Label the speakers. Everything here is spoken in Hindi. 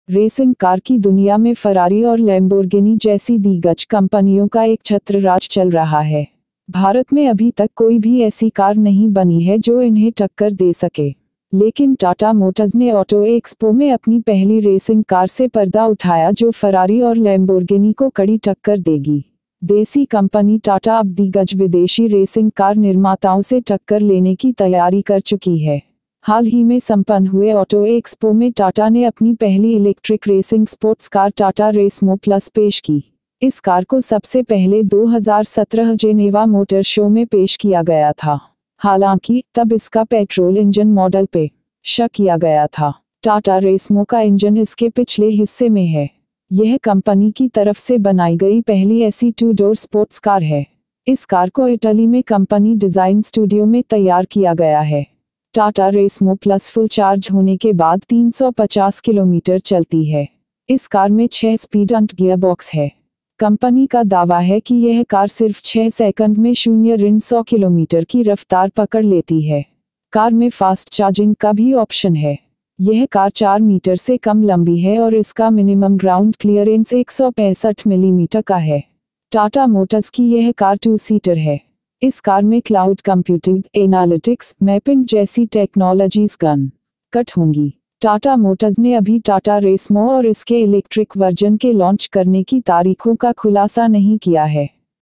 Speaker 1: रेसिंग कार की दुनिया में फरारी और लैम्बोर्गिनी जैसी दिग्गज कंपनियों का एक छत्रराज चल रहा है। भारत में अभी तक कोई भी ऐसी कार नहीं बनी है जो इन्हें टक्कर दे सके। लेकिन टाटा मोटर्स ने ऑटो एक्सपो में अपनी पहली रेसिंग कार से पर्दा उठाया जो फरारी और लैम्बोर्गिनी को कड़ी टक्कर देगी। देसी कंपनी टाटा अब दिग्गज विदेशी रेसिंग कार निर्माताओं से टक्कर लेने की तैयारी कर चुकी है। हाल ही में संपन्न हुए ऑटो एक्सपो में टाटा ने अपनी पहली electric racing sports car Tata Racemo plus पेश की। इस कार को सबसे पहले 2017 जेनेवा मोटर शो में पेश किया गया था। हालांकि तब इसका पेट्रोल इंजन मॉडल पे शक किया गया था। टाटा रेसमो का इंजन इसके पिछले हिस्से में है। यह कंपनी की तरफ से बनाई गई पहली ऐसी 2 डोर स्पोर्ट्स कार है। इस कार को इटली में कंपनी डिजाइन स्टूडियो में तैयार किया गया है। Tata Racemo plus full charge होने के बाद 350 किलोमीटर चलती है। इस कार में 6 स्पीड गियरबॉक्स है। कंपनी का दावा है कि यह कार सिर्फ 6 सेकंड में 0-100 किलोमीटर की रफ्तार पकड़ लेती है। कार में फास्ट चार्जिंग का भी ऑप्शन है। यह कार 4 मीटर से कम लंबी है और इसका मिनिमम ग्राउंड क्लियरेंस 165 मिलीमीटर का है। टाटा मोटर्स की यह कार 2 सीटर है। इस कार में क्लाउड कंप्यूटिंग, एनालिटिक्स, मैपिंग जैसी टेक्नोलॉजीज कट होंगी। टाटा मोटर्स ने अभी टाटा रेसमो और इसके इलेक्ट्रिक वर्जन के लॉन्च करने की तारीखों का खुलासा नहीं किया है।